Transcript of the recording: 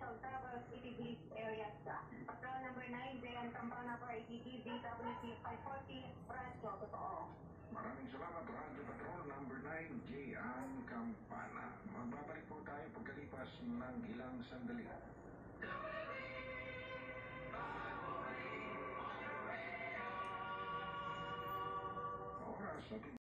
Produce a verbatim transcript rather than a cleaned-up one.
Central Travels A T V areas. Patrol number nine, J N Campana for A T V D W C five forty, Radyo Totoo. Maraming salamat, Radyo Patrol number nine, J N Campana. Magbabalik po tayo pagkalipas ng ilang sandali. Oras,